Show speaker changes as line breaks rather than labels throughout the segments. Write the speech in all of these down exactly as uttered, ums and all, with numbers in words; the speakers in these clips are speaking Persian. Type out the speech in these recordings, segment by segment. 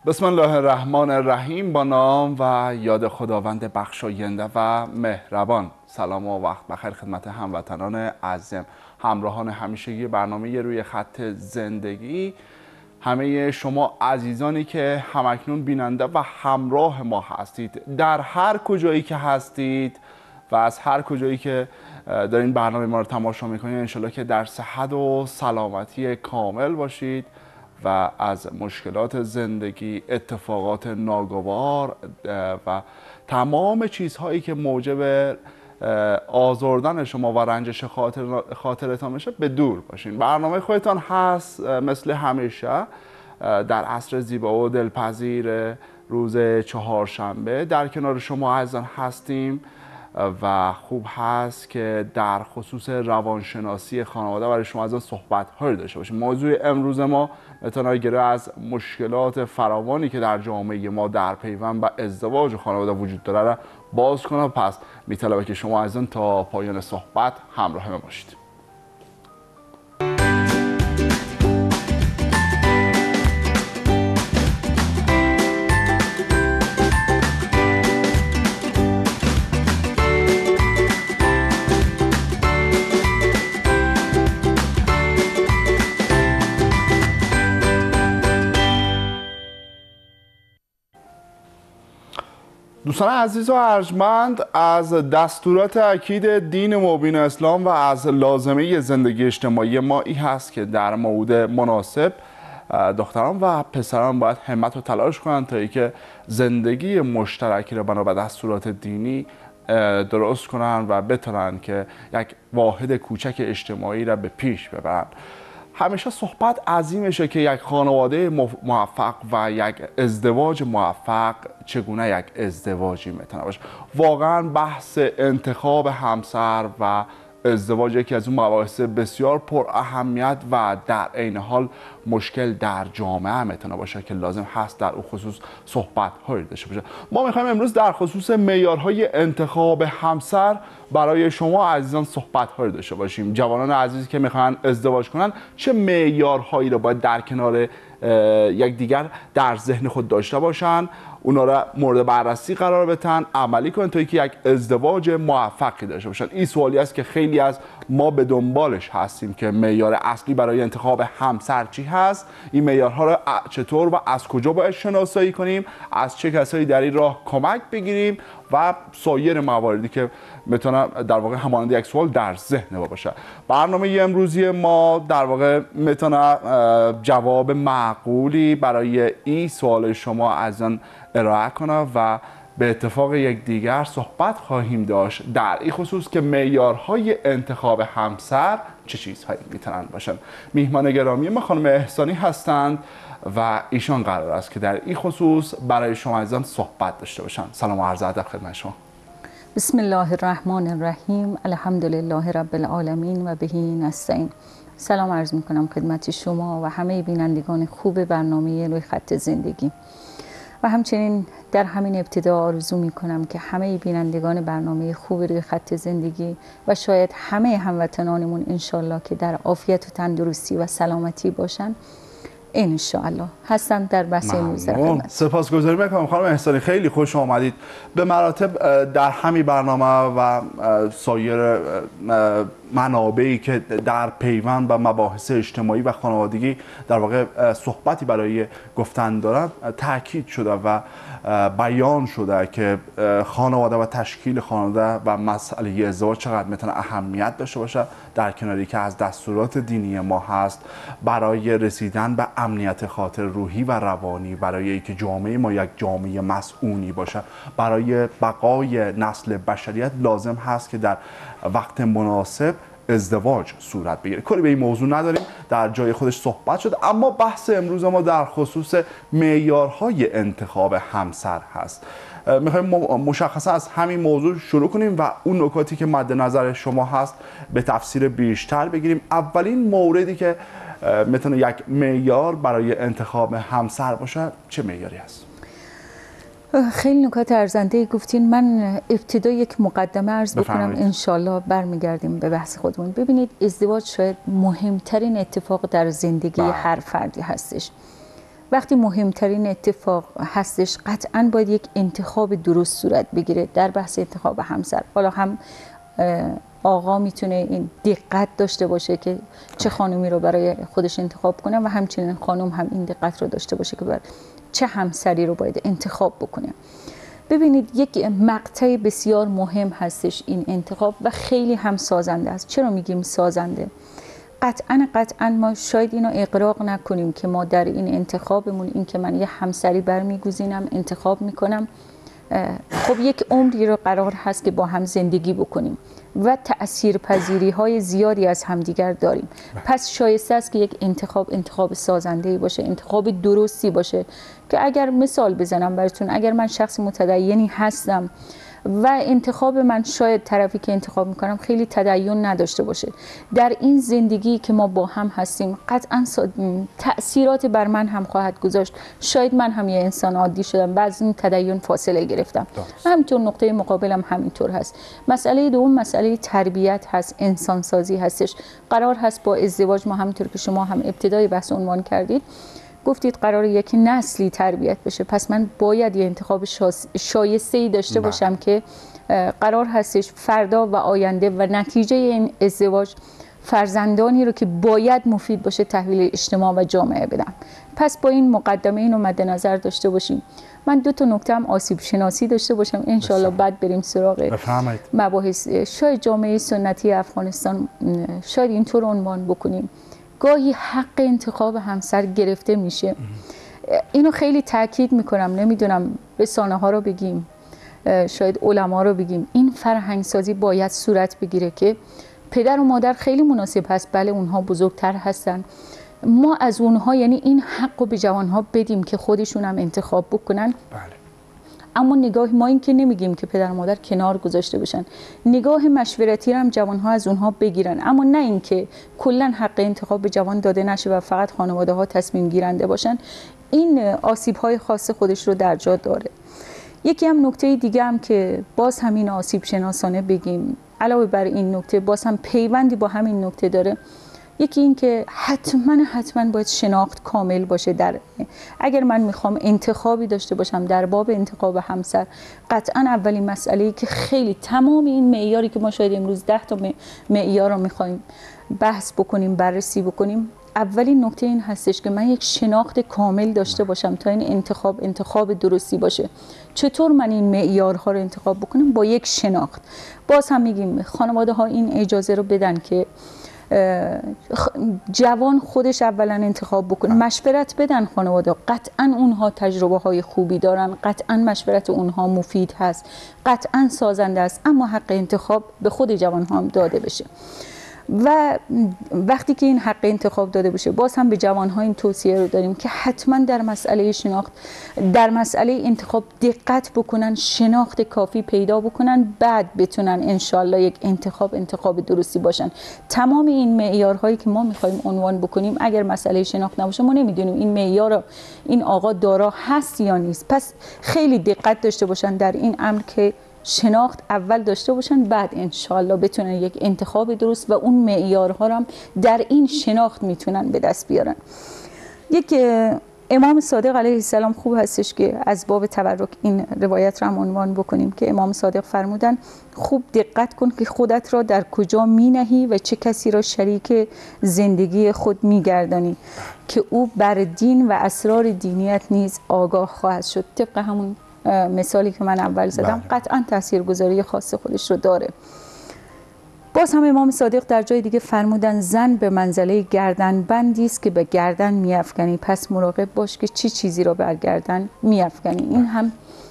بسم الله الرحمن الرحیم. با نام و یاد خداوند بخشاینده و مهربان. سلام و وقت بخیر خدمت هموطنان عزیزم، همراهان همیشگی برنامه روی خط زندگی، همه شما عزیزانی که همکنون بیننده و همراه ما هستید در هر کجایی که هستید و از هر کجایی که دارین برنامه ما رو تماشا میکنید، انشالله که در صحت و سلامتی کامل باشید و از مشکلات زندگی، اتفاقات ناگوار و تمام چیزهایی که موجب آزردن شما و رنجش خاطر خاطرتان میشه به دور باشین. برنامه خودتان هست مثل همیشه در عصر زیبا و دلپذیر روز چهارشنبه در کنار شما عزیزان هستیم و خوب هست که در خصوص روانشناسی خانواده برای شما عزیزان صحبت هایی داشته باشیم. موضوع امروز ما متناگره از مشکلات فراوانی که در جامعه ما در پیوند و ازدواج و خانواده وجود داره را باز کنم. پس میطلبه که شما عزیزان تا پایان صحبت همراه ما باشید. دوستان عزیز و ارجمند، از دستورات اکید دین مبین اسلام و از لازمه زندگی اجتماعی ما این هست که در موعد مناسب دختران و پسران باید همت و تلاش کنند تا اینکه زندگی مشترکی را بنا به دستورات دینی درست کنند و بتونن که یک واحد کوچک اجتماعی را به پیش ببرند. همیشه صحبت از این میشه که یک خانواده موفق و یک ازدواج موفق چگونه یک ازدواجی میتونه باشه. واقعا بحث انتخاب همسر و ازدواج یکی از اون مباحث بسیار پر اهمیت و در عین حال مشکل در جامعه میتونه باشه که لازم هست در اون خصوص صحبت هایی داشته باشه. ما میخوایم امروز در خصوص معیارهای انتخاب همسر برای شما عزیزان صحبت هایی داشته باشیم. جوانان عزیزی که میخوان ازدواج کنن چه معیارهایی رو باید در کنار یک دیگر در ذهن خود داشته باشن، اونا را مورد بررسی قرار بدن، عملی کنن تا اینکه یک ازدواج موفقی داشته باشن. این سوالی است که خیلی از ما به دنبالش هستیم که معیار اصلی برای انتخاب همسر چی هست، این معیارها را چطور و از کجا باید شناسایی کنیم، از چه کسایی در این راه کمک بگیریم و سایر مواردی که میتونه در واقع همانند یک سوال در ذهن ما باشه. برنامه امروزی ما در واقع میتونه جواب معقولی برای این سوال شما از آن ارائه کنه و به اتفاق یک دیگر صحبت خواهیم داشت در این خصوص که معیارهای انتخاب همسر چه چیزهایی میتونن باشن. میهمان گرامی ما خانم احسانی هستند و ایشان قرار است که در این خصوص برای شما عزیزان صحبت داشته باشن. سلام و عرض ادب خدمت شما.
بسم الله الرحمن الرحیم. الحمدلله رب العالمین و بهی نستعین. سلام عرض میکنم خدمت شما و همه بینندگان خوب برنامه روی خط زندگی و همچنین در همین ابتدا آرزو میکنم که همه بینندگان برنامه خوب روی خط زندگی و شاید همه هموطنانمون انشالله که در عافیت و تندرستی و سلامتی باشن انشاءالله. هستم در بحث امروز.
سپاسگزاری میکنم خانم احسانی، خیلی خوش آمدید. به مراتب در همین برنامه و سایر منابعی که در پیوند و مباحث اجتماعی و خانوادگی در واقع صحبتی برای گفتن دارند تاکید شده و بیان شده که خانواده و تشکیل خانواده و مسئله ازدواج چقدر میتونه اهمیت داشته باشه، در کناری که از دستورات دینی ما هست برای رسیدن به امنیت خاطر روحی و روانی، برای اینکه جامعه ما یک جامعه مسئونی باشه، برای بقای نسل بشریت لازم هست که در وقت مناسب ازدواج صورت بگیره. کاری به این موضوع نداریم، در جای خودش صحبت شد، اما بحث امروز ما در خصوص معیارهای انتخاب همسر هست. میخوایم مشخصا از همین موضوع شروع کنیم و اون نکاتی که مد نظر شما هست به تفسیر بیشتر بگیریم. اولین موردی که میتونه یک معیار برای انتخاب همسر باشه چه معیاری هست؟
خیلی نکات ارزنده گفتین. من ابتدا یک مقدمه عرض بکنم، انشالله برمیگردیم به بحث خودمون. ببینید، ازدواج شاید مهمترین اتفاق در زندگی بله. هر فردی هستش وقتی مهمترین اتفاق هستش قطعا باید یک انتخاب درست صورت بگیره در بحث انتخاب همسر. حالا هم آقا میتونه این دقت داشته باشه که چه خانومی رو برای خودش انتخاب کنه و همچنین خانم هم این دقت رو داشته باشه که بر چه همسری رو باید انتخاب بکنه. ببینید یک مقطع بسیار مهم هستش این انتخاب و خیلی هم سازنده است. چرا میگیم سازنده؟ قطعا قطعا ما شاید اینو اغراق نکنیم که ما در این انتخابمون، این که من یه همسری برمیگزینم انتخاب میکنم، خب یک عمری رو قرار هست که با هم زندگی بکنیم و تأثیرپذیری های زیادی از همدیگر داریم. پس شایسته است که یک انتخاب انتخاب سازنده‌ای باشه، انتخاب درستی باشه که اگر مثال بزنم براتون، اگر من شخص متدینی هستم و انتخاب من شاید طرفی که انتخاب میکنم خیلی تدین نداشته باشه، در این زندگی که ما با هم هستیم قطعا تأثیرات بر من هم خواهد گذاشت. شاید من هم یه انسان عادی شدم و از این تدین فاصله گرفتم. همینطور نقطه مقابلم همینطور هست. مسئله دوم مسئله تربیت هست، انسان سازی هستش. قرار هست با ازدواج ما همینطور که شما هم ابتدای بحث عنوان کردید گفتید قرار یک نسلی تربیت بشه، پس من باید یه انتخاب شایسته‌ای داشته باشم که قرار هستش فردا و آینده و نتیجه این ازدواج فرزندانی رو که باید مفید باشه تحویل اجتماع و جامعه بدم. پس با این مقدمه اینو مد نظر داشته باشیم. من دو تا نکته هم آسیب شناسی داشته باشم ان شاء الله، بعد بریم سراغ مباحث. شاید جامعه سنتی افغانستان شاید اینطور عنوان بکنیم، گاهی حق انتخاب همسر گرفته میشه. اینو خیلی تاکید میکنم، نمیدونم رسانه ها رو بگیم، شاید علما رو بگیم، این فرهنگ سازی باید صورت بگیره که پدر و مادر خیلی مناسب هست، بله اونها بزرگتر هستن، ما از اونها یعنی این حق رو به جوانها بدیم که خودشون هم انتخاب بکنن.
بله.
اما نگاه ما این که نمیگیم که پدر و مادر کنار گذاشته بشن، نگاه مشورتی هم جوانها از اونها بگیرن، اما نه اینکه کلا حق انتخاب به جوان داده نشه و فقط خانواده ها تصمیم گیرنده باشن. این آسیب های خاص خودش رو در جا داره. یکی هم نکته دیگه هم که باز همین آسیب شناسانه بگیم، علاوه بر این نکته باز هم پیوندی با همین نکته داره، یکی این که حتما حتما باید شناخت کامل باشه. در اگر من میخوام انتخابی داشته باشم در باب انتخاب همسر، قطعا اولین مسئله‌ای که خیلی تمام این معیاری که ما شاید امروز ده تا معیار رو میخوایم بحث بکنیم، بررسی بکنیم، اولین نکته این هستش که من یک شناخت کامل داشته باشم تا این انتخاب انتخاب درستی باشه. چطور من این معیارها رو انتخاب بکنم؟ با یک شناخت. باز هم میگیم خانواده ها این اجازه رو بدن که جوان خودش اولا انتخاب بکنه، مشورت بدن خانواده، قطعا اونها تجربه های خوبی دارن، قطعا مشورت اونها مفید هست، قطعا سازنده است، اما حق انتخاب به خود جوان ها هم داده بشه. و وقتی که این حق انتخاب داده بشه، باز هم به جوانها این توصیه رو داریم که حتما در مسئله شناخت، در مسئله انتخاب دقت بکنن، شناخت کافی پیدا بکنن، بعد بتونن انشالله یک انتخاب انتخاب درستی باشن. تمام این معیارهایی که ما میخوایم عنوان بکنیم اگر مسئله شناخت نباشه، ما نمیدونیم این معیار این آقا دارا هست یا نیست. پس خیلی دقت داشته باشن در این امر که شناخت اول داشته باشن، بعد انشالله بتونن یک انتخاب درست و اون معیارها رو هم در این شناخت میتونن به دست بیارن. یک امام صادق علیه السلام خوب هستش که از باب تبرک این روایت رو هم عنوان بکنیم که امام صادق فرمودن خوب دقت کن که خودت را در کجا می نهی و چه کسی را شریک زندگی خود می گردانی که او بر دین و اسرار دینیت نیز آگاه خواهد شد. طبق همون مثالی که من اول زدم قطعا تاثیرگذاری خاص خودش رو داره. باز هم امام صادق در جای دیگه فرمودن زن به منزله گردن بندی است که به گردن میافکنی، پس مراقب باش که چی چیزی رو بر گردن میافکنی. این هم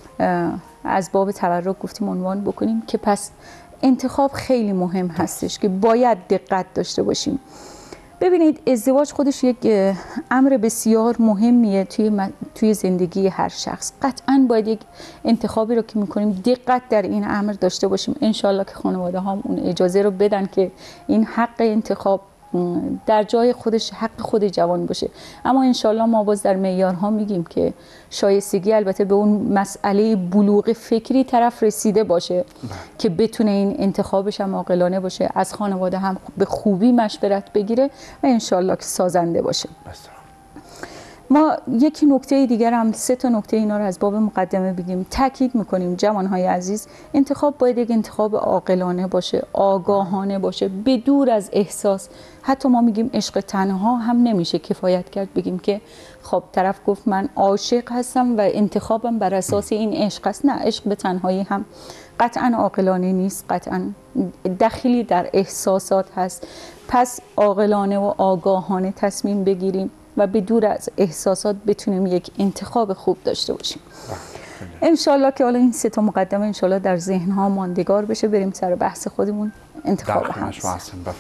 از باب تبرک گفتیم عنوان بکنیم که پس انتخاب خیلی مهم هستش که باید دقت داشته باشیم. ببینید ازدواج خودش یک امر بسیار مهمیه توی توی زندگی هر شخص. قطعاً باید یک انتخابی رو که میکنیم دقت در این امر داشته باشیم. انشالله که خانواده هم اون اجازه رو بدن که این حق انتخاب در جای خودش حق خود جوان باشه. اما انشالله ما باز در معیارها میگیم که شایستگی البته به اون مسئله بلوغ فکری طرف رسیده باشه که بتونه این انتخابش هم عاقلانه باشه، از خانواده هم به خوبی مشورت بگیره و انشالله که سازنده باشه. ما یکی نکته دیگر هم، سه تا نکته اینا رو از باب مقدمه بگیم. تاکید میکنیم جوانهای عزیز، انتخاب باید یک انتخاب عاقلانه باشه، آگاهانه باشه، بدور از احساس. حتی ما میگیم عشق تنها هم نمیشه کفایت کرد، بگیم که خب طرف گفت من عاشق هستم و انتخابم بر اساس این عشق است. نه، عشق به تنهایی هم قطعا عاقلانه نیست، قطعا دخیلی در احساسات هست. پس عاقلانه و آگاهانه تصمیم بگیریم و به دور از احساسات بتونیم یک انتخاب خوب داشته باشیم. انشالله که حالا این سه تا مقدمه انشالله در ذهن ها ماندگار بشه. بریم سر بحث خودمون، انتخاب همسر.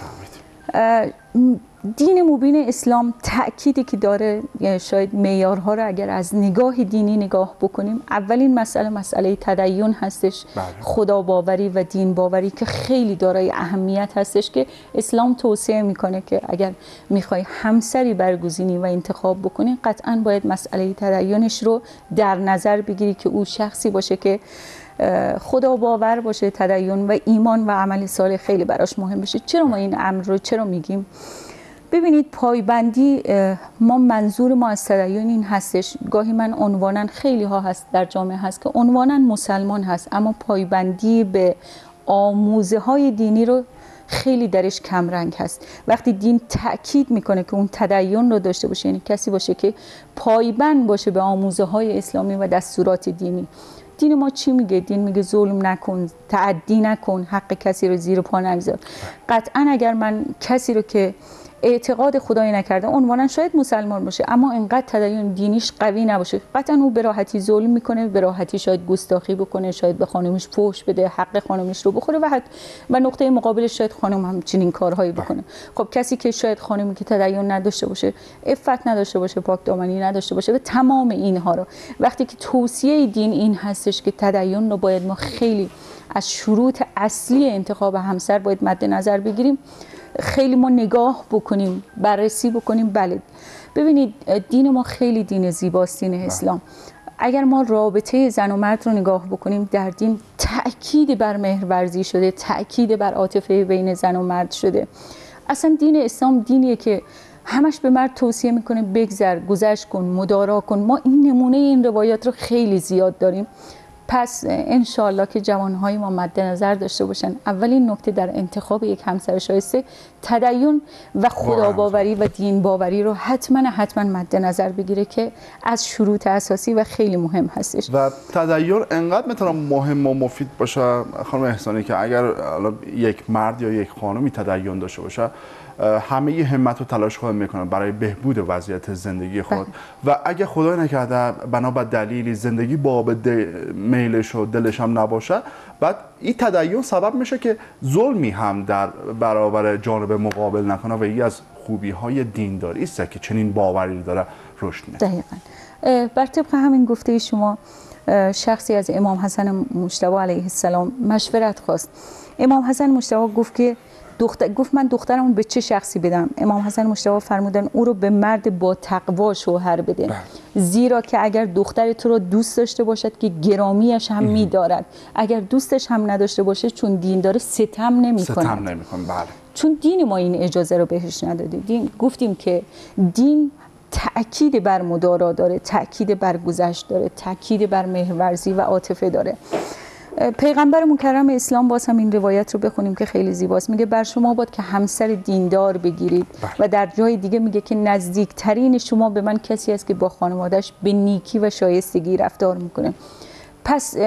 دین مبین اسلام تأکیدی که داره، شاید معیارها رو اگر از نگاه دینی نگاه بکنیم، اولین مسئله مسئله تدین هستش. بله. خدا باوری و دین باوری که خیلی دارای اهمیت هستش، که اسلام توصیه میکنه که اگر میخوای همسری برگزینی و انتخاب بکنی، قطعا باید مسئله تدینش رو در نظر بگیری که او شخصی باشه که خدا باور باشه، تدین و ایمان و عمل صالح خیلی براش مهم بشه. چرا ما این امر رو چرا میگیم؟ ببینید، پایبندی، ما منظور ما از تدین این هستش، گاهی من عنوانا خیلی ها هست در جامعه هست که عنوانا مسلمان هست، اما پایبندی به آموزه های دینی رو خیلی درش کمرنگ هست. وقتی دین تأکید میکنه که اون تدین رو داشته باشه، یعنی کسی باشه که پایبند باشه به آموزه های اسلامی و دستورات دینی. دین ما چی میگه؟ دین میگه ظلم نکن، تعدی نکن، حق کسی رو زیر پا نگذار. قطعا اگر من کسی رو که اعتقاد خدایی نکرده، عنوانا شاید مسلمان باشه اما اینقدر تدین دینیش قوی نباشه، قطعا او به راحتی ظلم میکنه، به راحتی شاید گستاخی بکنه، شاید به خانمش فحش بده، حق خانمش رو بخوره و حد و نقطه مقابلش شاید خانم هم چنین کارهایی بکنه. خب کسی که شاید خانمی که تدین نداشته باشه، عفت نداشته باشه، پاک دامنی نداشته باشه، و تمام اینها رو، وقتی که توصیه دین این هستش که تدین رو باید ما خیلی از شروط اصلی انتخاب همسر باید مد نظر بگیریم، خیلی ما نگاه بکنیم، بررسی بکنیم. بله، ببینید دین ما خیلی دین زیباست، دین اسلام. اگر ما رابطه زن و مرد رو نگاه بکنیم، در دین تأکید بر مهرورزی شده، تأکید بر عاطفه بین زن و مرد شده. اصلا دین اسلام دینیه که همش به مرد توصیه میکنه بگذر، گذشت کن، مدارا کن. ما این نمونه این روایات رو خیلی زیاد داریم. پس انشالله که جوانهای ما مد نظر داشته باشن، اولین نکته در انتخاب یک همسر شایسته تدین و خدا باوری و دین باوری رو حتما حتما مد نظر بگیره که از شروط اساسی و خیلی مهم هستش. و
تدین انقدر میتونه مهم و مفید باشه خانم احسانی که اگر یک مرد یا یک خانمی تدین داشته باشه، همه همت و تلاش خود میکنه برای بهبود وضعیت زندگی خود. و اگه خدای نکرده بنا به دلیلی زندگی باب میلش و دلش هم نباشه، بعد این تدین سبب میشه که ظلمی هم در برابر جانب مقابل نکنه و یکی از خوبی های دینداری است که چنین باوری داره رشد میده.
دقیقاً. بر طبق همین گفته شما، شخصی از امام حسن مجتبی علیه السلام مشورت خواست. امام حسن مجتبی گفت که دختر گفت من دخترمون به چه شخصی بدم؟ امام حسن مجتبی فرمودن او رو به مرد با تقوا شوهر بده، زیرا که اگر دختر تو رو دوست داشته باشد که گرامیش هم می‌دارد، اگر دوستش هم نداشته باشه چون دین داره ستم نمی‌کنه.
ستم نمی‌کنه. بله.
چون دین ما این اجازه رو بهش نداده. دین گفتیم که دین تأکید بر مدارا داره، تأکید بر گذشت داره، تأکید بر مهرورزی و عاطفه داره. پیغمبر مکرم اسلام، باز هم این روایت رو بخونیم که خیلی زیباست، میگه بر شما باید که همسر دیندار بگیرید. و در جای دیگه میگه که نزدیکترین شما به من کسی است که با خانواده‌اش به نیکی و شایستگی رفتار میکنه. پس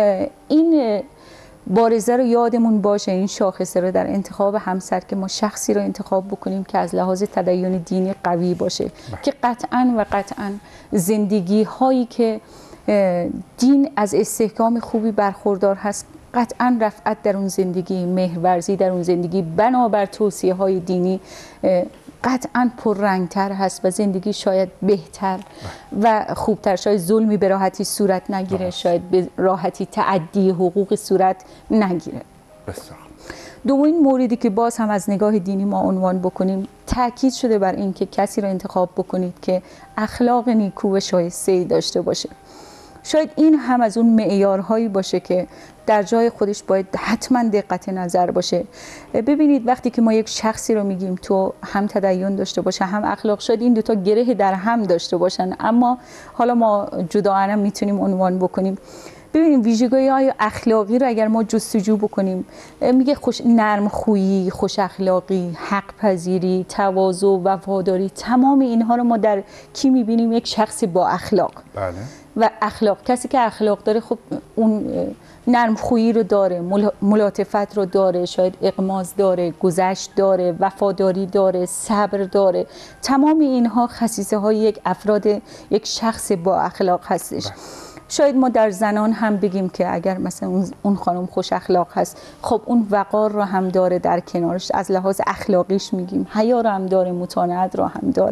این بارزه رو یادمون باشه، این شاخصه رو در انتخاب همسر، که ما شخصی رو انتخاب بکنیم که از لحاظ تدین دینی قوی باشه. بله. که قطعاً و قطعاً زندگی هایی که دین از استحکام خوبی برخوردار هست، قطعا رفعت در اون زندگی، مهرورزی در اون زندگی بنابر توصیه های دینی قطعا پررنگتر هست و زندگی شاید بهتر و خوبتر، شاید ظلمی به راحتی صورت نگیره، شاید به راحتی تعدی حقوق صورت نگیره.
بسیار.
دومین موردی که باز هم از نگاه دینی ما عنوان بکنیم، تاکید شده بر این که کسی را انتخاب بکنید که اخلاق نیکو و شایسته‌ای داشته باشه. شاید این هم از اون معیارهایی باشه که در جای خودش باید حتما دقت نظر باشه. ببینید وقتی که ما یک شخصی رو میگیم تو هم تدین داشته باشه هم اخلاق، شاید این دوتا گره در هم داشته باشن، اما حالا ما جداگانه میتونیم عنوان بکنیم. ببینیم ویژگی‌های اخلاقی رو اگر ما جستجو بکنیم، میگه خوش نرم خویی، خوش اخلاقی، حق پذیری، تواضع، وفاداری، تمام اینها رو ما در کی میبینیم؟ یک شخص با اخلاق.
بله.
و اخلاق، کسی که اخلاق داره خب اون نرم خویی رو داره، ملاطفت رو داره، شاید اغماض داره، گذشت داره، وفاداری داره، صبر داره. تمام اینها خصیصه های یک افراد یک شخص با اخلاق هستش. بله. شاید ما در زنان هم بگیم که اگر مثلا اون خانم خوش اخلاق هست، خب اون وقار رو هم داره در کنارش، از لحاظ اخلاقیش میگیم، حیا رو هم داره، متانت رو هم داره.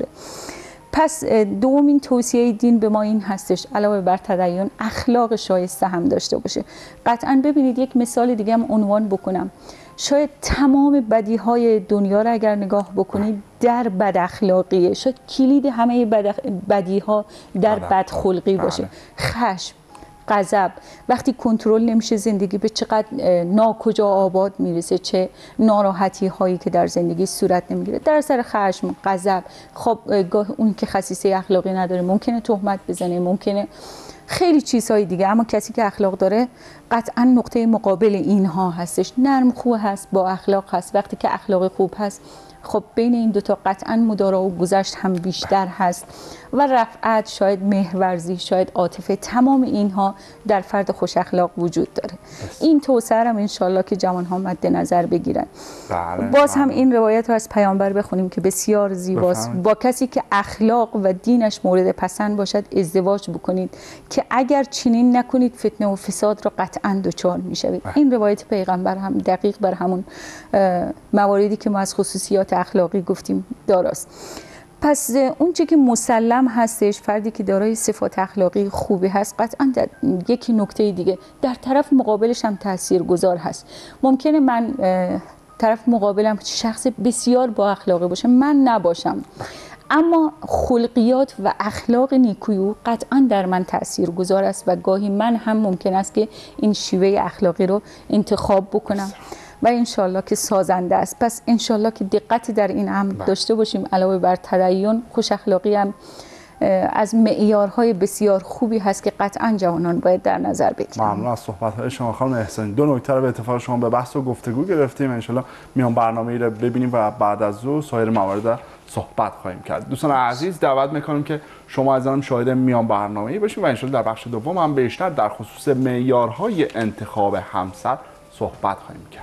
پس دومین توصیه دین به ما این هستش علاوه بر تدین اخلاق شایسته هم داشته باشه. قطعا ببینید یک مثال دیگه هم عنوان بکنم، شاید تمام بدیهای دنیا رو اگر نگاه بکنید در بد اخلاقیه، شاید کلید همه بدیها در بدخلقی باشه. خشم، غضب، وقتی کنترل نمیشه زندگی به چقدر ناکجا آباد میرسه، چه ناراحتی هایی که در زندگی صورت نمیگیره در سر خشم، غضب. خب اون که خصیصه اخلاقی نداره ممکنه تهمت بزنه، ممکنه خیلی چیزهای دیگه، اما کسی که اخلاق داره قطعا نقطه مقابل اینها هستش، نرم خو هست، با اخلاق هست. وقتی که اخلاق خوب هست خب بین این دوتا قطعا مدارا و گذشت هم بیشتر هست و رفعت، شاید مهرورزی، شاید عاطفه، تمام اینها در فرد خوش اخلاق وجود داره. بس. این توسعه هم انشالله که جوان ها مد نظر بگیرن.
بله.
باز هم این روایت رو از پیامبر بخونیم که بسیار زیباست. با کسی که اخلاق و دینش مورد پسند باشد ازدواج بکنید که اگر چنین نکنید فتنه و فساد را قطعا دچار میشوید. این روایت پیغمبر هم دقیق بر همون مواردی که ما از خصوصیات اخلاقی گفتیم داراست. پس اون چه که مسلم هستش، فردی که دارای صفات اخلاقی خوبی هست قطعا یکی نکته دیگه در طرف مقابلش هم تاثیرگذار هست. ممکنه من طرف مقابلم شخص بسیار با اخلاقی باشه، من نباشم، اما خلقیات و اخلاق نیکویو قطعا در من تاثیرگذار است و گاهی من هم ممکن است که این شیوه اخلاقی رو انتخاب بکنم و انشالله که سازنده است. پس انشالله که دقتی در این امر داشته باشیم. علاوه بر تدین، خوش اخلاقی هم از معیارهای بسیار خوبی هست که قطعا جوانان باید در نظر بگیرن.
ممنون از صحبت‌های شما خانم احسانی. دو نکته رو به اتفاق شما به بحث و گفتگو گرفتیم، انشالله میان برنامه‌ای رو ببینیم و بعد از او سایر موارد صحبت خواهیم کرد. دوستان عزیز دعوت می‌کنیم که شما از هم شاهد میان برنامه‌ای باشید و انشالله در بخش دوم هم بیشتر در خصوص معیارهای انتخاب همسر صحبت خواهیم کرد.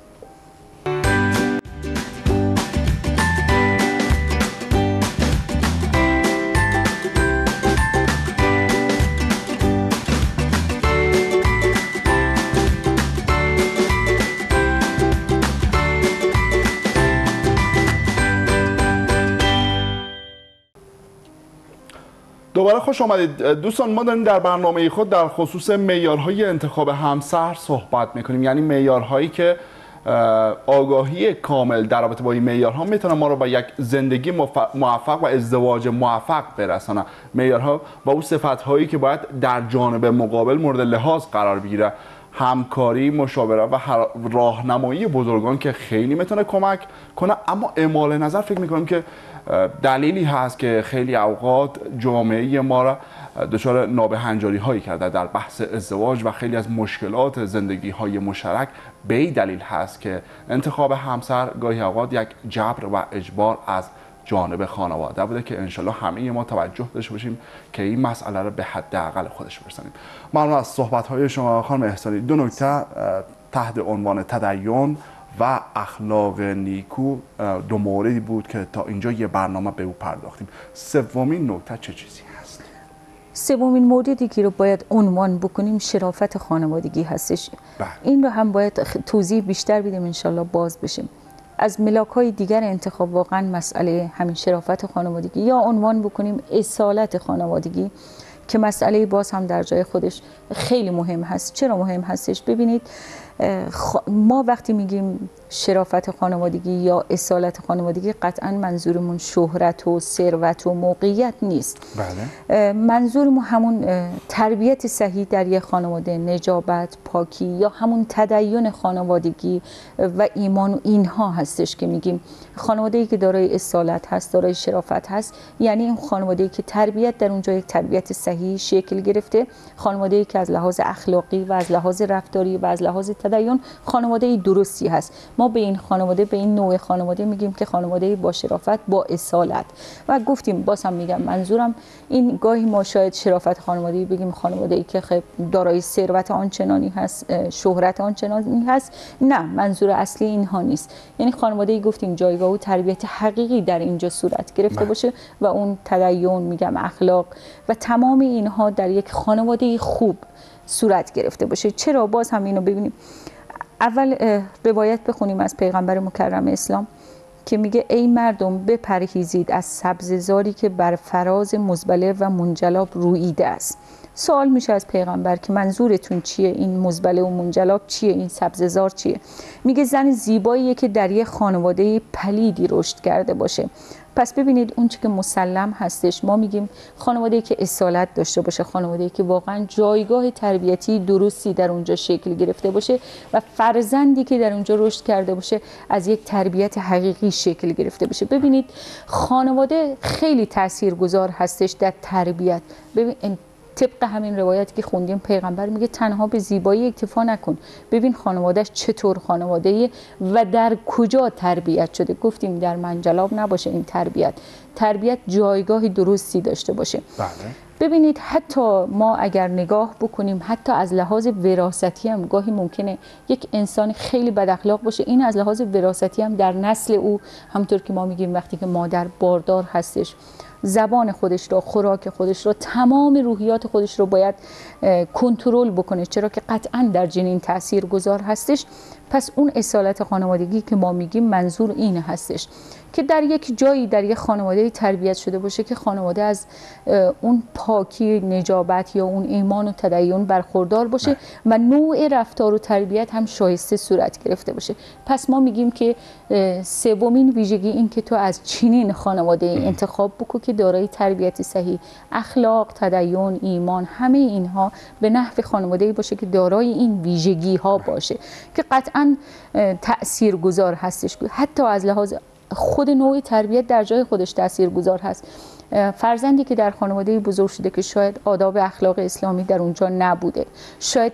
دوباره خوش آمدید دوستان. ما داریم در برنامه خود در خصوص معیارهای انتخاب همسر صحبت میکنیم، یعنی معیارهایی که آگاهی کامل در رابطه با این معیارها میتونه ما رو به یک زندگی موفق و ازدواج موفق برسانه. معیارها با اون صفت‌هایی که باید در جانب مقابل مورد لحاظ قرار بگیره، همکاری، مشاوره و راهنمایی بزرگان که خیلی میتونه کمک کنه. اما اعمال نظر فکر میکنم که دلیلی هست که خیلی اوقات جامعه ما را دچار نابهنجاری هایی کرده در بحث ازدواج و خیلی از مشکلات زندگی های مشترک به این دلیل هست که انتخاب همسر گاهی اوقات یک جبر و اجبار از جانب خانواده بوده که انشالله همه ما توجه داشته باشیم که این مسئله رو به حداقل خودش برسانیم. ممنون از صحبت های شما خانم احسانی. دو نکته تحت عنوان تدین و اخلاق نیکو دو موردی بود که تا اینجا یه برنامه به او پرداختیم. سومین نکته چه چیزی هست؟
سومین موردی که رو باید عنوان بکنیم شرافت خانوادگی هستش. بله. این رو هم باید توضیح بیشتر بدیم انشالله باز بشیم. از ملاک‌های دیگر انتخاب واقعا مسئله همین شرافت خانوادگی یا عنوان بکنیم اصالت خانوادگی که مسئله باز هم در جای خودش خیلی مهم هست. چرا مهم هستش؟ ببینید ما وقتی میگیم شرافت خانوادگی یا اصالت خانوادگی قطعا منظورمون شهرت و ثروت و موقعیت نیست.
بله.
منظورمون همون تربیت صحیح در یک خانواده، نجابت، پاکی یا همون تدین خانوادگی و ایمان و اینها هستش که میگیم خانواده‌ای که دارای اصالت هست، دارای شرافت هست، یعنی این خانواده‌ای که تربیت در اونجا یک تربیت صحیح شکل گرفته، خانواده‌ای که از لحاظ اخلاقی و از لحاظ رفتاری و از لحاظ تدین خانواده‌ای درستی هست. ما به این خانواده، به این نوع خانواده میگیم که خانواده با شرافت، با اصالت. و گفتیم بازم میگم منظورم این گاهی ما شاید شرافت خانوادگی بگیم خانواده‌ای که خب دارای ثروت آنچنانی هست، شهرت آنچنانی هست. نه، منظور اصلی اینها نیست. یعنی خانواده‌ای گفتیم جایگاه و تربیت حقیقی در اینجا صورت گرفته
نه.
باشه و اون تدین میگم اخلاق و تمام اینها در یک خانواده خوب صورت گرفته باشه. چرا؟ باز هم اینو ببینیم. اول روایت بخونیم از پیغمبر مکرم اسلام که میگه ای مردم بپرهیزید از سبززاری که بر فراز مزبله و منجلاب روییده است. سوال میشه از پیغمبر که منظورتون چیه؟ این مزبله و منجلاب چیه؟ این سبززار چیه؟ میگه زن زیباییه که در یه خانواده پلیدی رشد کرده باشه. پس ببینید اون چی که مسلم هستش، ما میگیم خانواده‌ای که اصالت داشته باشه، خانواده‌ای که واقعا جایگاه تربیتی درستی در اونجا شکل گرفته باشه و فرزندی که در اونجا رشد کرده باشه از یک تربیت حقیقی شکل گرفته باشه. ببینید خانواده خیلی تاثیرگذار هستش در تربیت. ببین طبق همین روایتی که خوندیم پیغمبر میگه تنها به زیبایی اکتفا نکن، ببین خانوادهش چطور خانواده‌ای و در کجا تربیت شده. گفتیم در منجلاب نباشه این تربیت، تربیت جایگاهی درستی داشته باشه.
بله.
ببینید حتی ما اگر نگاه بکنیم حتی از لحاظ وراثتی هم گاهی ممکنه یک انسان خیلی بد اخلاق باشه، این از لحاظ وراثتی هم در نسل او، همونطور که ما میگیم وقتی که مادر باردار هستش، زبان خودش رو، خوراک خودش رو، تمام روحیات خودش رو باید کنترل بکنه، چرا که قطعا در جنین تأثیر گذار هستش. پس اون اصالت خانوادگی که ما میگیم منظور این هستش که در یک جایی در یک خانواده تربیت شده باشه که خانواده از اون پاکی، نجابت یا اون ایمان و تدین برخوردار باشه و نوع رفتار و تربیت هم شایسته صورت گرفته باشه. پس ما میگیم که سومین ویژگی این که تو از چنین خانواده انتخاب بکن که دارای تربیت صحیح، اخلاق، تدین، ایمان، همه اینها به نحو خانواده‌ای باشه که دارای این ویژگی ها باشه که قطعاً تأثیرگذار هستش. حتی از لحاظ خود نوع تربیت در جای خودش تاثیرگذار هست. فرزندی که در خانواده بزرگ شده که شاید آداب اخلاق اسلامی در اونجا نبوده، شاید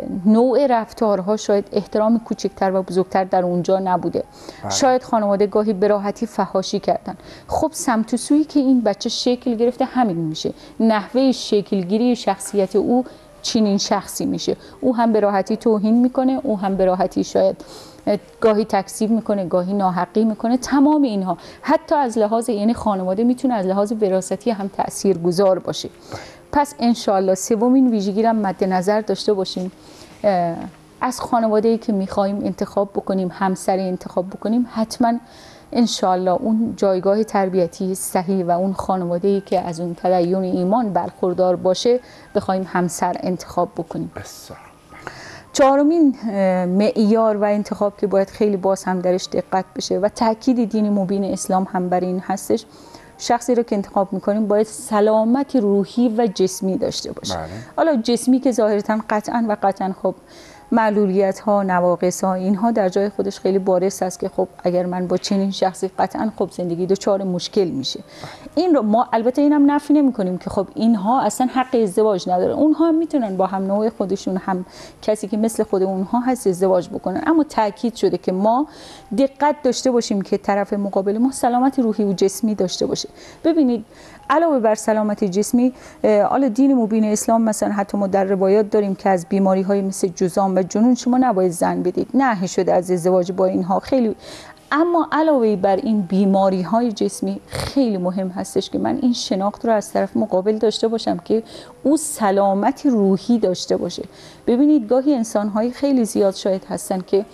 نوع رفتارها، شاید احترام کوچکتر و بزرگتر در اونجا نبوده، شاید خانواده گاهی به راحتی فحاشی کردن. خب سمت و سویی که این بچه شکل گرفته همین میشه، نحوه شکلگیری شخصیت او چنین شخصی میشه. او هم به راحتی توهین میکنه، او هم به راحتی شاید گاهی تکذیب میکنه، گاهی ناحقی میکنه. تمام اینها حتی از لحاظ یعنی خانواده میتونه از لحاظ وراثتی هم تاثیرگذار باشه. پس انشالله سومین ویژگی را مد نظر داشته باشیم. از خانواده‌ای که میخوایم انتخاب بکنیم، همسری انتخاب بکنیم، حتما انشالله اون جایگاه تربیتی صحیح و اون خانواده‌ای که از اون تدین ایمان برخوردار باشه بخوایم همسر انتخاب بکنیم.
بسیار.
چهارمین معیار و انتخاب که باید خیلی باز هم درش دقت بشه و تاکید دین مبین اسلام هم بر این هستش، شخصی رو که انتخاب میکنیم باید سلامت روحی و جسمی داشته باشه. بله. حالا جسمی که ظاهرا قطعا و قطعا خب معلولیت ها، نواقص ها، اینها در جای خودش خیلی بارز است که خب اگر من با چنین شخصی قطعا خب زندگی دچار مشکل میشه. این رو ما البته اینم نفی نمی کنیم که خب اینها اصلا حق ازدواج نداره، اونها هم میتونن با هم نوع خودشون، هم کسی که مثل خود اونها هست ازدواج بکنن، اما تاکید شده که ما دقت داشته باشیم که طرف مقابل ما سلامت روحی و جسمی داشته باشه. ببینید علاوه بر سلامت جسمی، حالا دین مبین اسلام مثلا حتی ما در روایات داریم که از بیماری های مثل جذام و جنون شما نباید زن بدید، نهی شده از ازدواج با اینها خیلی. اما علاوه بر این بیماری های جسمی خیلی مهم هستش که من این شناخت رو از طرف مقابل داشته باشم که او سلامت روحی داشته باشه. ببینید گاهی انسان های خیلی زیاد شاید هستن که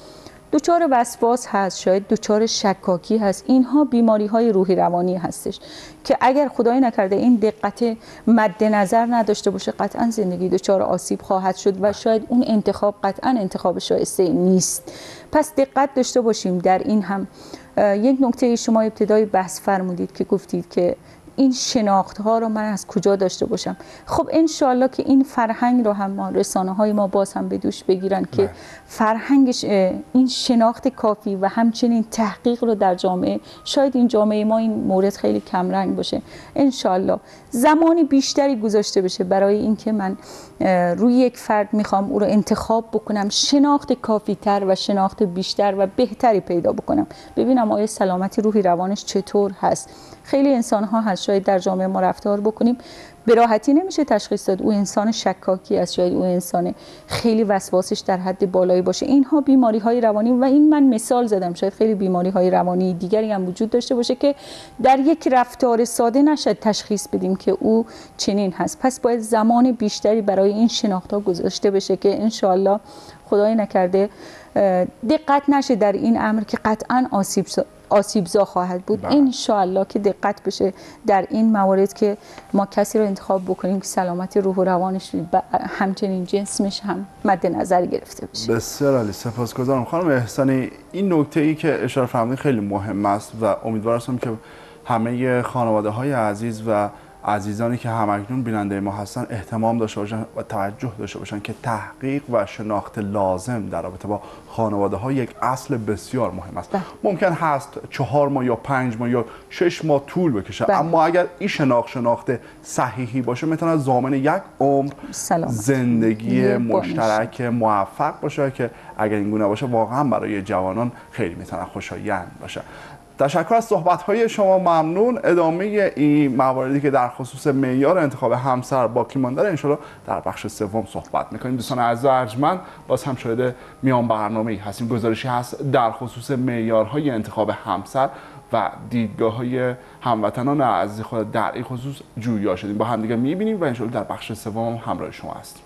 دچار وسواس هست، شاید دچار شکاکی هست. اینها بیماری های روحی روانی هستش که اگر خدای نکرده این دقت مد نظر نداشته باشه قطعا زندگی دچار آسیب خواهد شد و شاید اون انتخاب قطعا انتخاب شایسته نیست. پس دقت داشته باشیم در این. هم یک نکته شما ابتدای بحث فرمودید که گفتید که این شناخت ها رو من از کجا داشته باشم. خب انشالله که این فرهنگ رو هم ما رسانه های ما باز هم به دوش بگیرن که نه. فرهنگش این شناخت کافی و همچنین تحقیق رو در جامعه، شاید این جامعه ما این مورد خیلی کم رنگ باشه، انشالله زمانی بیشتری گذاشته بشه برای اینکه من روی یک فرد میخوام او رو انتخاب بکنم، شناخت کافی تر و شناخت بیشتر و بهتری پیدا بکنم، ببینم آیا سلامتی روحی روانش چطور هست. خیلی انسان ها هست شاید در جامعه ما رفتار بکنیم به راحتی نمیشه تشخیص داد او انسان شکاکی است، شاید او انسان خیلی وسواسش در حد بالایی باشه. اینها بیماری های روانی و این من مثال زدم، شاید خیلی بیماری های روانی دیگری هم وجود داشته باشه که در یک رفتار ساده نشد تشخیص بدیم که او چنین هست. پس باید زمان بیشتری برای این شناخت ها گذاشته بشه که انشالله خدای نکرده دقت نشه در این امر که قطعا آسیب آسیبزا خواهد بود. ان شاء الله که دقت بشه در این موارد که ما کسی رو انتخاب بکنیم که سلامت روح و روانش و همچنین جسمش هم مد نظر گرفته بشه.
بسیار عالی، سپاسگزارم خانم احسانی. این نکته ای که اشاره فرمودید خیلی مهم است و امیدوارم که همه خانواده های عزیز و عزیزانی که همکنون بیننده ما هستن اهتمام داشته باشن و توجه داشته باشن که تحقیق و شناخت لازم در رابطه با خانواده ها یک اصل بسیار مهم است. بله. ممکن هست چهار ماه یا پنج ماه یا شش ماه طول بکشه، بله. اما اگر این شناخت شناخت صحیحی باشه میتونه ضامن یک عمر سلامت. زندگی مشترک موفق باشه که اگر این گونه باشه واقعا برای جوانان خیلی میتونه خوشایند باشه. تشکر از صحبت‌های شما، ممنون. ادامه این مواردی که در خصوص معیار انتخاب همسر باقی مانده ان شاءالله در بخش سوم صحبت می‌کنیم. دوستان عزیز و ارجمند، باز هم شاهد میان برنامه‌ای هستیم. گزارشی هست در خصوص معیارهای انتخاب همسر و دیدگاه‌های هموطنان عزیز خود در این خصوص جویا شدیم. با هم دیگه می‌بینیم و ان شاءالله در بخش سوم همراه شما هستیم.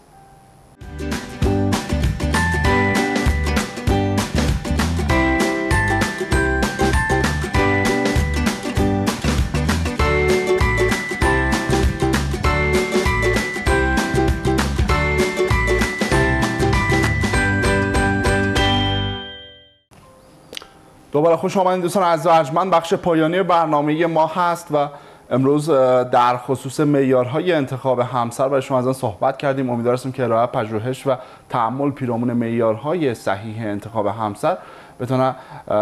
دوباره خوش آمدید دوستان عزیز و ارجمند. بخش پایانی برنامه ما هست و امروز در خصوص معیارهای انتخاب همسر برای شما از آن صحبت کردیم. امیدوارم که ارائه پژوهش و تأمل پیرامون معیارهای صحیح انتخاب همسر بتونه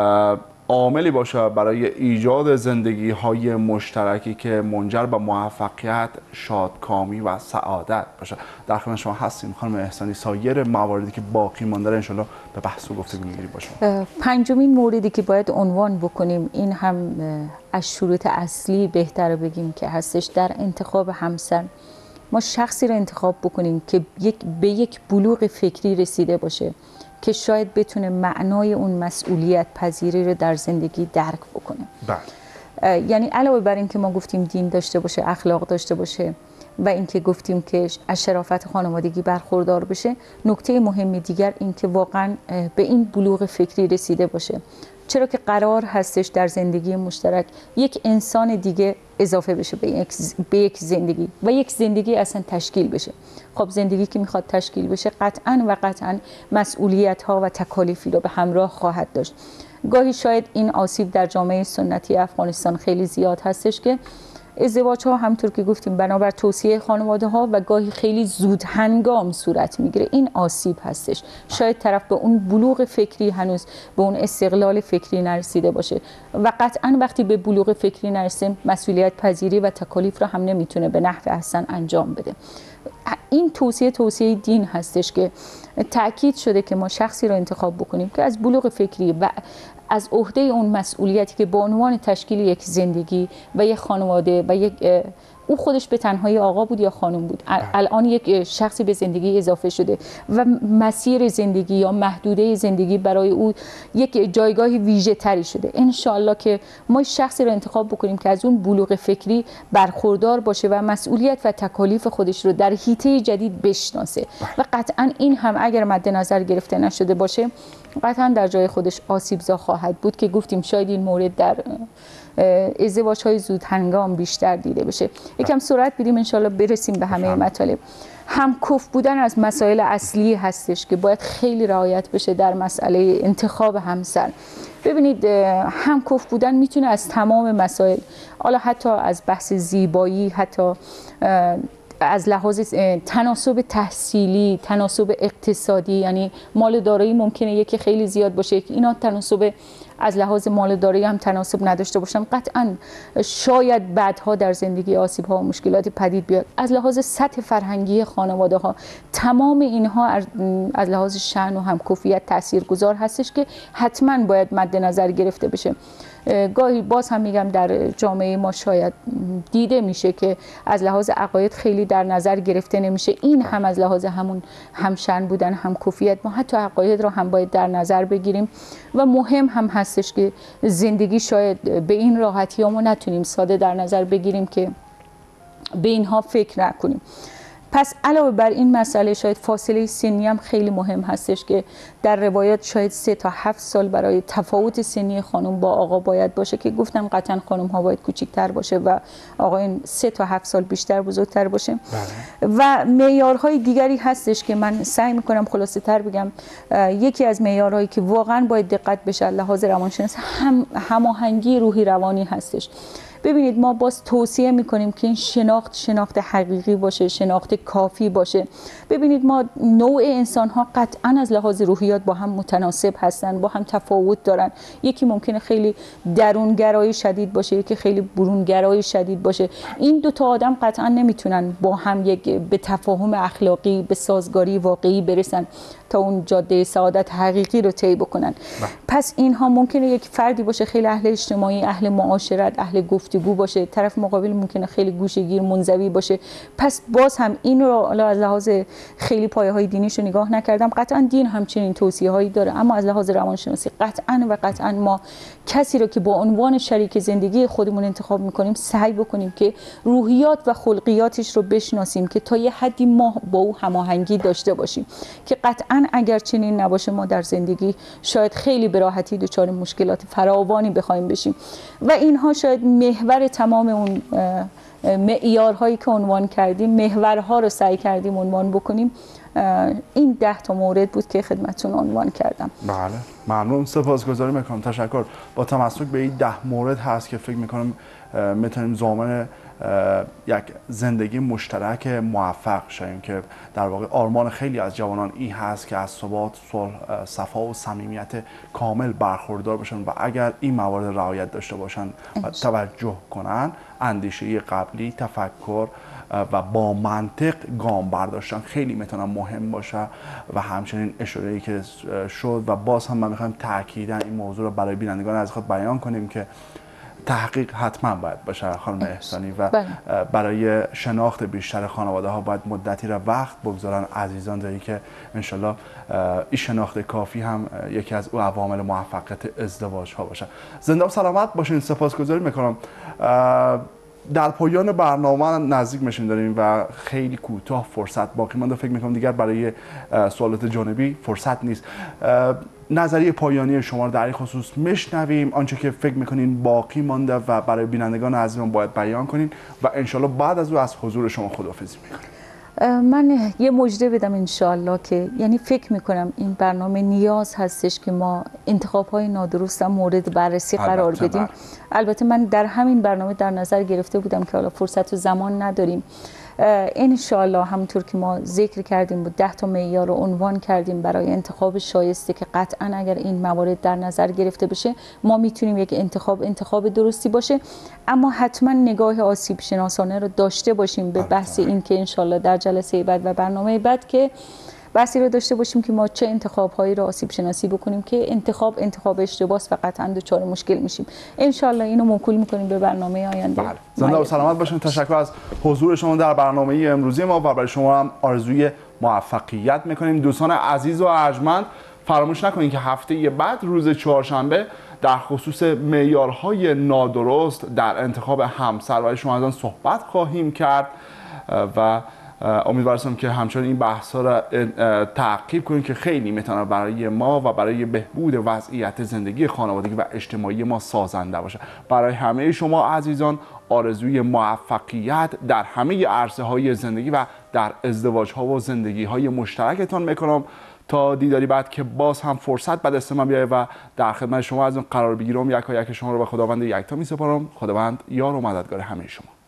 عاملی باشه برای ایجاد زندگی‌های مشترکی که منجر به موفقیت، شادکامی و سعادت باشه. در خدمت شما هستیم خانم احسانی. سایر مواردی که باقی مانده را ان شاءالله به بحث و گفتگو می‌گیریم با شما.
پنجمین موردی که باید عنوان بکنیم، این هم از شروط اصلی بهتره بگیم که هستش در انتخاب همسر، ما شخصی را انتخاب بکنیم که یک به یک بلوغ فکری رسیده باشه که شاید بتونه معنای اون مسئولیت پذیری رو در زندگی درک بکنه. بله. یعنی علاوه بر این که ما گفتیم دین داشته باشه، اخلاق داشته باشه و اینکه گفتیم که از شرافت خانوادگی برخوردار بشه، نکته مهم دیگر این که واقعا به این بلوغ فکری رسیده باشه، چرا که قرار هستش در زندگی مشترک یک انسان دیگه اضافه بشه به یک, به یک زندگی و یک زندگی اصلا تشکیل بشه. خب زندگی که میخواد تشکیل بشه قطعا و قطعا مسئولیت ها و تکالیفی رو به همراه خواهد داشت. گاهی شاید این آسیب در جامعه سنتی افغانستان خیلی زیاد هستش که ازدواج ها همطور که گفتیم بنابر توصیه خانواده ها و گاهی خیلی زود هنگام صورت میگیره. این آسیب هستش. شاید طرف به اون بلوغ فکری هنوز به اون استقلال فکری نرسیده باشه و قطعا وقتی به بلوغ فکری نرسه مسئولیت پذیری و تکالیف را هم نمیتونه به نحو احسن انجام بده. این توصیه توصیه دین هستش که تأکید شده که ما شخصی را انتخاب بکنیم که از بلوغ فکری و از عهده اون مسئولیتی که به عنوان تشکیل یک زندگی و یک خانواده و یک او خودش به تنهایی آقا بود یا خانم بود، الان یک شخصی به زندگی اضافه شده و مسیر زندگی یا محدوده زندگی برای او یک جایگاه ویژه تری شده. انشالله که ما شخصی رو انتخاب بکنیم که از اون بلوغ فکری برخوردار باشه و مسئولیت و تکالیف خودش رو در حیطه جدید بشناسه و قطعا این هم اگر مد نظر گرفته نشده باشه قطعا در جای خودش آسیبزا خواهد بود که گفتیم شاید این مورد در ازدواج‌های زود هنگام بیشتر دیده بشه. یکم سرعت بدیم انشالله برسیم به همه مطالب. همکف بودن از مسائل اصلی هستش که باید خیلی رعایت بشه در مسئله انتخاب همسر. ببینید همکف بودن میتونه از تمام مسائل، حالا حتی از بحث زیبایی، حتی از لحاظ تناسب تحصیلی، تناسب اقتصادی، یعنی مال دارایی ممکنه یکی خیلی زیاد باشه که اینا تناسب از لحاظ مال دارایی هم تناسب نداشته باشن، قطعا شاید بعدها در زندگی آسیب ها و مشکلاتی پدید بیاد. از لحاظ سطح فرهنگی خانواده ها، تمام اینها از لحاظ شأن و همکفیت تاثیرگذار هستش که حتما باید مد نظر گرفته بشه. گاهی باز هم میگم در جامعه ما شاید دیده میشه که از لحاظ عقاید خیلی در نظر گرفته نمیشه، این هم از لحاظ همون همشن بودن، همکفیت، ما حتی عقاید را هم باید در نظر بگیریم و مهم هم هستش که زندگی شاید به این راحتی ها ما نتونیم ساده در نظر بگیریم که به اینها فکر نکنیم. پس علاوه بر این مسئله شاید فاصله سنی هم خیلی مهم هستش که در روایات شاید سه تا هفت سال برای تفاوت سنی خانم با آقا باید باشه که گفتم قطعا خانم ها باید کوچیک‌تر باشه و آقایان سه تا هفت سال بیشتر بزرگتر باشه. بله. و معیارهای دیگری هستش که من سعی میکنم خلاصه تر بگم. یکی از معیارهایی که واقعا باید دقت بشه لحاظ روانشناسی هم هماهنگی روحی روانی هستش. ببینید ما باز توصیه میکنیم که این شناخت شناخت حقیقی باشه، شناخت کافی باشه. ببینید ما نوع انسان ها قطعا از لحاظ روحیات با هم متناسب هستن، با هم تفاوت دارن. یکی ممکنه خیلی درونگرایی شدید باشه، یکی خیلی برونگرایی شدید باشه. این دو تا آدم قطعا نمیتونن با هم یک به تفاهم اخلاقی، به سازگاری واقعی برسن تا اون جاده سعادت حقیقی رو طی بکنن. پس اینها ممکنه یک فردی باشه خیلی اهل اجتماعی، اهل معاشرت، اهل گفتگو باشه، طرف مقابل ممکنه خیلی گوشه‌گیر، منزوی باشه. پس باز هم این رو از لحاظ خیلی پایه‌های دینیش رو نگاه نکردم، قطعا دین همچنین توصیه‌هایی داره، اما از لحاظ روانشناسی قطعا و قطعا ما کسی رو که با عنوان شریک زندگی خودمون انتخاب می‌کنیم سعی بکنیم که روحیات و خلقیاتش رو بشناسیم که تا یه حدی ما با او هماهنگی داشته باشیم که قطعا اگر چنین نباشه ما در زندگی شاید خیلی به راحتی دچار مشکلات فراوانی بخوایم بشیم و اینها شاید محور تمام اون معیارهایی که عنوان کردیم، محورها رو سعی کردیم عنوان بکنیم. این ده تا مورد بود که خدمتتون عنوان کردم.
بله ممنون، سپاسگزاری میکنم، تشکر. با تمسک به این ده مورد هست که فکر میکنم میتونیم ضامن یک زندگی مشترک موفق شویم که در واقع آرمان خیلی از جوانان این هست که از ثبات، صلح، صفا و صمیمیت کامل برخوردار باشن و اگر این موارد رعایت داشته باشن و توجه کنن، اندیشه قبلی، تفکر و با منطق گام برداشتن خیلی میتونن مهم باشه و همچنین اشاره‌ای که شد و باز هم من میخوایم تاکیداً این موضوع رو برای بینندگان از خود بیان کنیم که تحقیق حتما باید باشه خانم احسانی و برای شناخت بیشتر خانواده ها باید مدتی را وقت بگذارن عزیزان داری که انشالله این شناخت کافی هم یکی از او عوامل موفقیت ازدواج ها باشه. زنده و سلامت باشین. سپاسگزاری میکنم. در پایان برنامه نزدیک میشیم داریم و خیلی کوتاه فرصت باقی مونده. فکر میکنم دیگر برای سوالات جانبی فرصت نیست. نظریه پایانی شما رو در این خصوص میشنویم، آنچه که فکر میکنین باقی مانده و برای بینندگان عزیزم باید بیان کنین و انشالله بعد از او از حضور شما خداحافظی میکنیم.
من یه مژده بدم انشالله که یعنی فکر میکنم این برنامه نیاز هستش که ما انتخاب‌های نادرست مورد بررسی قرار بدیم. البته من در همین برنامه در نظر گرفته بودم که حالا فرصت و زمان نداریم. انشالله همونطور که ما ذکر کردیم بود ده تا معیار رو عنوان کردیم برای انتخاب شایسته که قطعا اگر این موارد در نظر گرفته بشه ما میتونیم یک انتخاب انتخاب درستی باشه، اما حتما نگاه آسیب شناسانه رو داشته باشیم به بحث این که انشالله در جلسه بعد و برنامه بعد که بحثی رو داشته باشیم که ما چه انتخاب‌هایی رو آسیب شناسی بکنیم که انتخاب انتخاب اشتباهه و قطعا دچار مشکل میشیم. ان شاءالله اینو موکول می‌کنیم به برنامه آینده.
بله. زنده و سلامت باشین. تشکر از حضور شما در برنامه امروزی ما و برای شما هم آرزوی موفقیت می‌کنیم. دوستان عزیز و ارجمند، فراموش نکنید که هفته بعد روز چهارشنبه در خصوص معیارهای نادرست در انتخاب همسر برای شما از آن صحبت خواهیم کرد و امیدوارم که همچنین این بحث‌ها را تعقیب کنید که خیلی میتونه برای ما و برای بهبود وضعیت زندگی خانوادگی و اجتماعی ما سازنده باشه. برای همه شما عزیزان آرزوی موفقیت در همه عرصه‌های زندگی و در ازدواج‌ها و زندگی‌های مشترکتان میکنم. تا دیداری بعد که باز هم فرصت به دست من بیاید و در خدمت شما از اون قرار بگیرم. یکا یک شما رو به خداوند یکتا می‌سپارم. خداوند یار و مددگار همه شما.